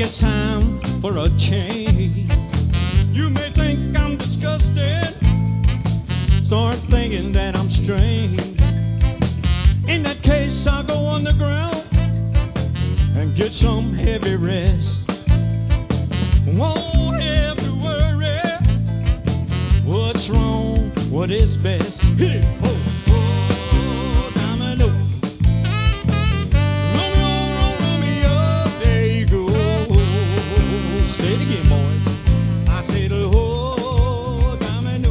it's time for a change. You may think I'm disgusted, start thinking that I'm strange. In that case, I'll go underground and get some heavy rest. Won't have to worry what's wrong, what is best. Hit it, ho, ho, domino. Romeo, Romeo, there you go. Say it again, boys. I said, oh, domino.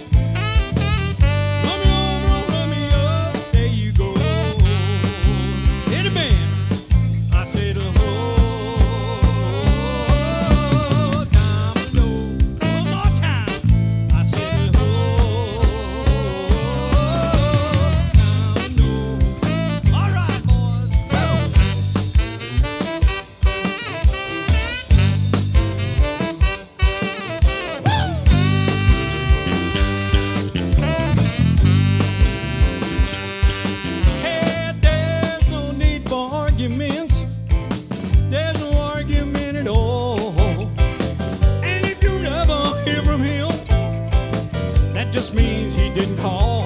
Romeo, Romeo, there you go. Hit it, man. I said, oh, domino. One more time. I said, oh, domino. All right, boys. Hey, there's no need for arguments. There's no argument at all. And if you never hear from him, that just means he didn't call.